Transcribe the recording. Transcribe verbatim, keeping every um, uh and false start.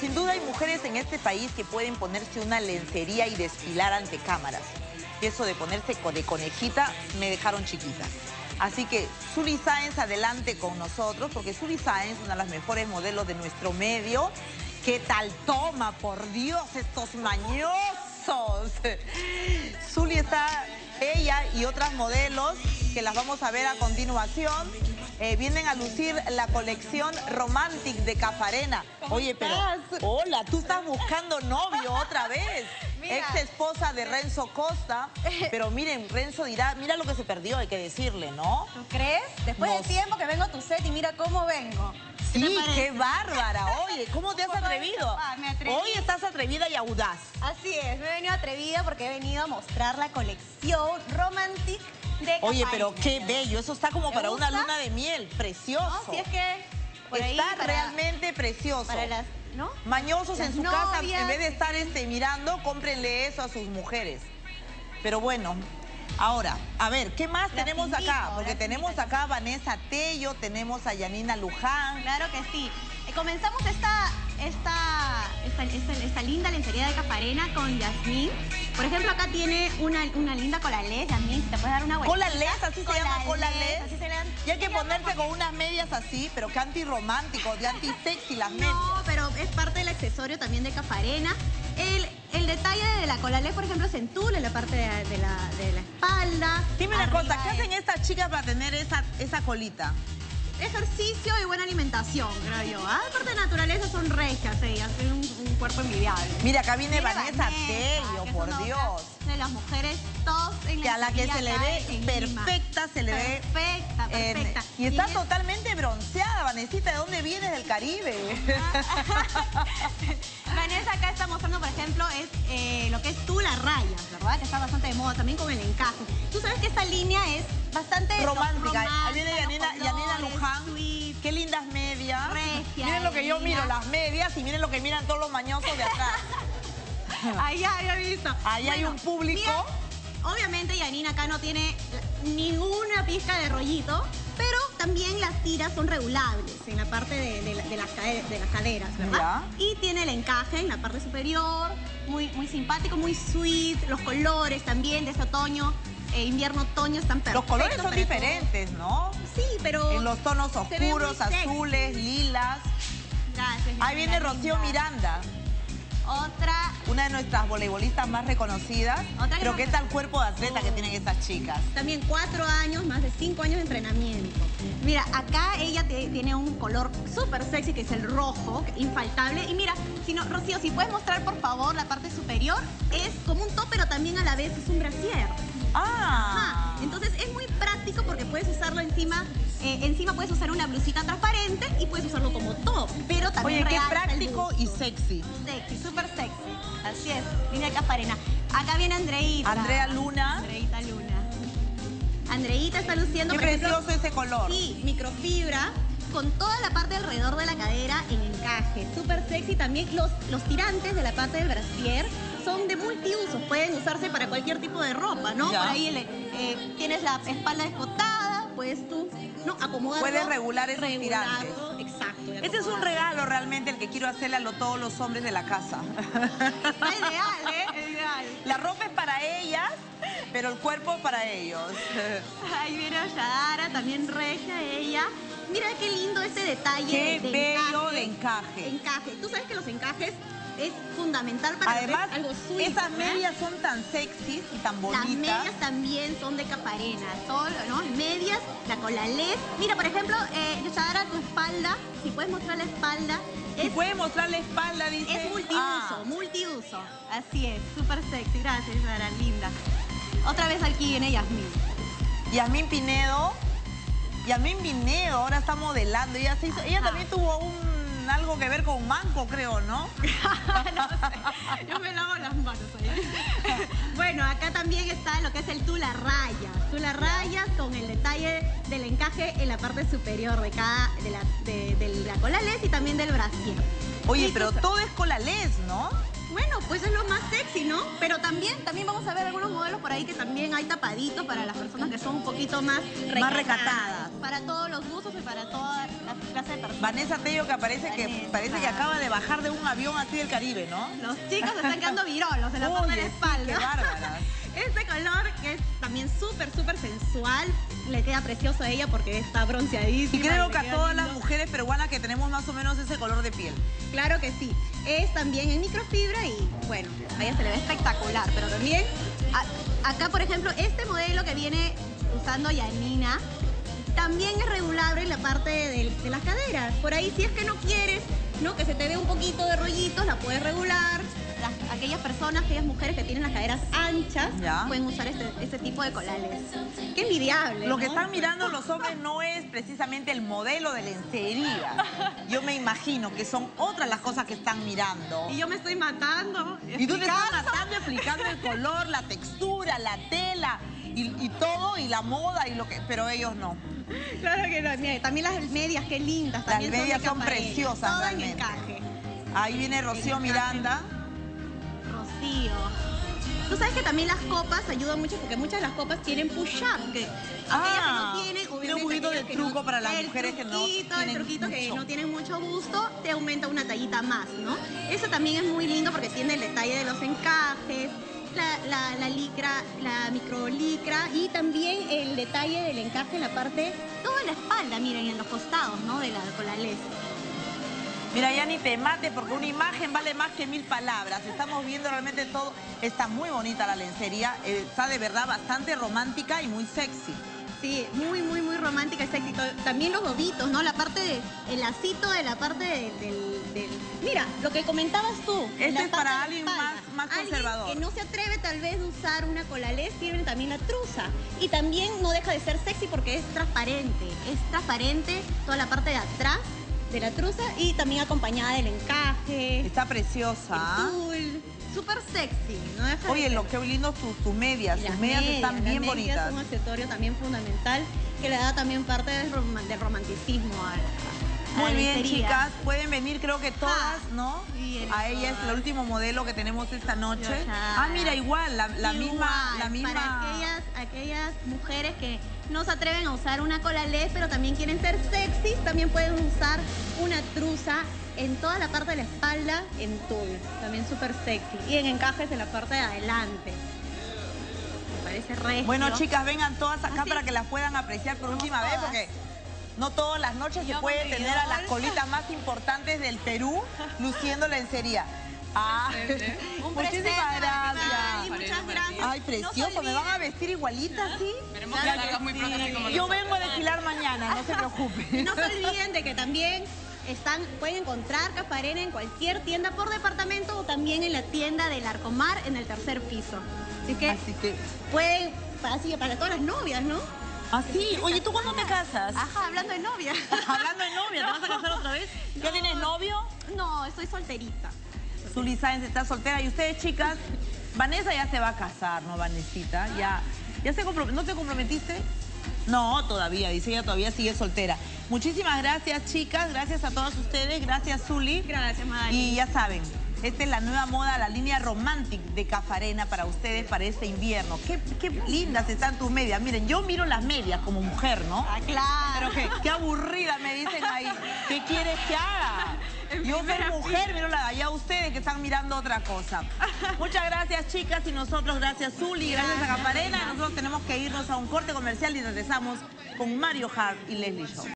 sin duda hay mujeres en este país que pueden ponerse una lencería y desfilar ante cámaras. Y eso de ponerse de conejita me dejaron chiquita. Así que Sully Sáenz adelante con nosotros, porque Sully Sáenz, una de las mejores modelos de nuestro medio. ¿Qué tal toma, por Dios, estos mañosos? Sully está, ella y otras modelos, que las vamos a ver a continuación, eh, vienen a lucir la colección Romantic de Cafarena. Oye, pero, hola, tú estás buscando novio otra vez. Mira. Ex esposa de Renzo Costa. Pero miren, Renzo dirá, mira lo que se perdió, hay que decirle, ¿no? ¿Tú crees? Después Nos... de tiempo que vengo a tu set y mira cómo vengo. ¿Qué sí, qué bárbara. Oye, ¿cómo te has atrevido? Ah, me atreví. Hoy estás atrevida y audaz. Así es, me he venido atrevida porque he venido a mostrar la colección Romantic de Cafarena. Oye, pero qué bello, eso está como para gusta? una luna de miel, precioso. No, si es que por ahí está para, realmente precioso. Para las, ¿no? Mañosos las en su novias, casa, en vez de estar este, mirando, cómprenle eso a sus mujeres. Pero bueno, ahora, a ver, ¿qué más las tenemos invito, acá? Porque tenemos invito. acá a Vanessa Tello, tenemos a Yanina Luján. Claro que sí. Eh, comenzamos esta, esta, esta, esta, esta linda lencería de Cafarena con Yasmín. Por ejemplo, acá tiene una, una linda cola LED, Yasmín, si te puedes dar una vuelta. ¿Cola LED? ¿Así se llama cola LED? Así se llama. Y hay que ponerse con unas medias así, pero que antirromántico, de anti-sexy las medias. No, pero es parte del accesorio también de Cafarena. El, el detalle de la cola LED, por ejemplo, es en tul, en la parte de, de, la, de la espalda. Dime una cosa, ¿qué es... hacen estas chicas para tener esa, esa colita? Ejercicio y buena alimentación, creo yo. Ah, aparte de naturaleza son regias ellas, tienen un, un cuerpo envidiable. Mira, acá viene Mira Vanessa, Vanessa, Tello, que por es una Dios. De las mujeres top en Que a la que se le ve perfecta, se le ve... Perfecta, perfecta. En, y está y totalmente es... bronceada, Vanesita. ¿De dónde vienes? Del Caribe. Vanessa acá está mostrando, por ejemplo, es eh, lo que es tú la rayas, ¿verdad? Que está bastante de moda, también con el encaje. Tú sabes que esta línea es bastante romántica. romántica. Ahí viene Yanina, colores, Yanina Luján. Sweet, qué lindas medias. regia, miren lo que yo mira. miro, las medias, y miren lo que miran todos los mañosos de atrás. Ahí ya había visto. Ahí bueno, hay un público. Mira, obviamente Yanina acá no tiene ninguna pizca de rollito, pero también las tiras son regulables en la parte de, de, de, las, de las caderas, ¿verdad? ¿Ya? Y tiene el encaje en la parte superior, muy, muy simpático, muy sweet. Los colores también de este otoño, eh, invierno-otoño están perfectos. Los colores son diferentes, todo. ¿no? Sí, pero... En los tonos oscuros, azules, sexy. lilas. Gracias. Ahí viene Rocío linda. Miranda. Otra... Una de nuestras voleibolistas más reconocidas. Otra Pero qué tal cuerpo de atleta oh. que tienen estas chicas. También cuatro años, más de cinco años de entrenamiento. Mira, acá ella te, tiene un color súper sexy, que es el rojo, infaltable. Y mira, si no, Rocío, si puedes mostrar, por favor, la parte superior. Es como un top, pero también a la vez es un brasier. Ah. Ajá. Entonces es muy práctico porque puedes usarlo encima. Eh, encima puedes usar una blusita transparente y puedes usarlo como top. Pero también Oye, qué práctico y sexy. Sexy, súper sexy. Así es, línea de Cafarena. Acá viene Andreita. Andrea Luna. Andreita Luna. Andreita está luciendo, qué por precioso ejemplo, ese color. Sí, microfibra, con toda la parte alrededor de la cadera en encaje. Súper sexy. También los, los tirantes de la parte del brasier son de multiusos. Pueden usarse para cualquier tipo de ropa, ¿no? Ya. Por ahí le, eh, tienes la espalda escotada, puedes tú no, acomodarlo. Puedes regular esos regularlo. tirantes. Exacto. Este es un regalo realmente el que quiero hacerle a lo, todos los hombres de la casa. Es ideal, ¿eh? Es ideal. La ropa es para ellas, pero el cuerpo para ellos. Ahí viene Shadara, también regia ella. Mira qué lindo ese detalle. Qué de bello encaje, de encaje. Encaje. Tú sabes que los encajes es fundamental para Además, algo sweet, esas ¿verdad? medias son tan sexys y tan bonitas. Las medias también son de Cafarena, todo, ¿no? Medias, la cola LED. Mira, por ejemplo, eh, Shadara, tu espalda, si puedes mostrar la espalda. Si es, puedes mostrar la espalda, dice. Es multiuso, ah. multiuso. Así es, súper sexy. Gracias, Shadara, linda. Otra vez aquí viene Yasmín. Yasmín Pinedo. Yasmín Pinedo ahora está modelando. Ella, se hizo, ella también tuvo un algo que ver con manco, creo, ¿no? No sé, yo me lavo las manos ahí. Bueno, acá también está lo que es el tula rayas. Tula rayas con el detalle del encaje en la parte superior de cada, de la, de, de la cola les y también del brasier. Oye, sí, pero tú, todo es cola les, ¿no? Bueno, pues es lo más sexy, ¿no? Pero también, también vamos a ver algunos modelos por ahí que también hay tapaditos para las personas que son un poquito más recatadas. Más recatadas. para todos los gustos y para todas las clases de personas. Vanessa Tello, que aparece que Vanessa. parece que acaba de bajar de un avión así del Caribe, ¿no? Los chicos se están quedando virolos en la parte de la Oye, espalda. sí, qué bárbaras. Este color que es también súper, súper sensual, le queda precioso a ella porque está bronceadísima. Y creo le que a queda todas lindo. las mujeres peruanas que tenemos más o menos ese color de piel. Claro que sí. Es también en microfibra y bueno, a ella se le ve espectacular. Pero también, a- acá por ejemplo, este modelo que viene usando Yanina, también es regulable en la parte de, de las caderas. Por ahí, si es que no quieres, ¿no? Que se te ve un poquito de rollitos, la puedes regular. Las- aquellas personas, aquellas mujeres que tienen las caderas anchas, Ya. pueden usar este, este tipo de colales. Qué envidiable, Lo que ¿no? están mirando los hombres no es precisamente el modelo de lencería. Yo me imagino que son otras las cosas que están mirando. Y yo me estoy matando. Y tú te estás explicando. matando explicando el color, la textura, la tela y, y todo, y la moda, y lo que, pero ellos no. Claro que no, mira, también las medias, qué lindas. Las También medias de son capa de- preciosas todo realmente. en encaje. Ahí viene Rocío Miranda. Rocío. Tú sabes que también las copas ayudan mucho porque muchas de las copas tienen push-up. Que Ah, aquellas que no tienen, tiene un obviamente, poquito de aquellas que truco no- para las el mujeres que no truquito, tienen El truquito que mucho. no tienen mucho gusto, te aumenta una tallita más, ¿no? Eso también es muy lindo porque tiene el detalle de los encajes, la, la, la licra, la microlicra y también el detalle del encaje en la parte, toda la espalda, miren, en los costados, ¿no? De la, con la les. Mira, ya ni te mate porque una imagen vale más que mil palabras. Estamos viendo realmente todo. Está muy bonita la lencería. eh, Está de verdad bastante romántica y muy sexy. Sí, muy, muy, muy romántica ese éxito. También los bobitos, ¿no? La parte de, el lacito de la parte de- del, del... Mira, lo que comentabas tú. Este la es parte para de la alguien espalda. más- más Alguien conservador. que no se atreve tal vez a usar una colalés, tiene también la truza. Y también no deja de ser sexy porque es transparente. Es transparente toda la parte de atrás de la truza y también acompañada del encaje, Está preciosa. el tul. Súper sexy, no deja de Oye, ser. lo que lindos tus, tus medias. Y Tus las medias medias, están las bien medias bonitas. son un accesorio también fundamental que le da también parte del, rom- del romanticismo a, a Muy la bien, lencería. chicas. Pueden venir, creo que todas, Ah, ¿no? bien, A ella es todas. el último modelo que tenemos esta noche. Yo ya. Ah, mira, igual, la, la Igual, misma... La misma... Para aquellas, aquellas mujeres que no se atreven a usar una colalés, pero también quieren ser sexy, también pueden usar una truza en toda la parte de la espalda en tul, también súper sexy. Y en encajes en la parte de adelante. Me parece regio. Bueno, chicas, vengan todas acá ¿Ah, sí? para que las puedan apreciar por última vez, todas. porque no todas las noches se Yo puede con mi tener a las idol. colitas más importantes del Perú luciendo lencería. Ah, Un presente muchísimas para ti, gracias. muchas gracias. Ay, precioso, ¿me van a vestir igualita así? Esperemos que salgas muy pronto así como Yo nosotros. vengo a desfilar mañana, no se Y preocupe. no se olviden de que también están, pueden encontrar Cafarena en cualquier tienda por departamento o también en la tienda del Arcomar en el tercer piso. Así que Así que... pueden, así para todas las novias, ¿no? Ah, sí. Oye, ¿tú cuándo te casas? Ajá, hablando de novia. Hablando de novia, ¿te vas a casar otra vez? ¿Ya No. tienes novio? No, estoy solterita. Zuli Sáenz está soltera. Y ustedes, chicas, Vanessa ya se va a casar, ¿no, Vanesita? Ya, ya se comprom- ¿No te comprometiste? No, todavía, dice ella, todavía sigue soltera. Muchísimas gracias, chicas. Gracias a todas ustedes. Gracias, Zuli. Gracias, Madali. Y ya saben, esta es la nueva moda, la línea Romantic de Cafarena para ustedes para este invierno. Qué, qué lindas están tus medias. Miren, yo miro las medias como mujer, ¿no? Ah, claro. Pero qué, qué aburrida me dicen ahí. ¿Qué quieres que haga? En Yo soy primera mujer, miro la de allá ustedes que están mirando otra cosa. Muchas gracias, chicas, y nosotros, gracias, Zuli, gracias a Cafarena. Nosotros tenemos que irnos a un corte comercial y regresamos con Mario Hart y Leslie Show.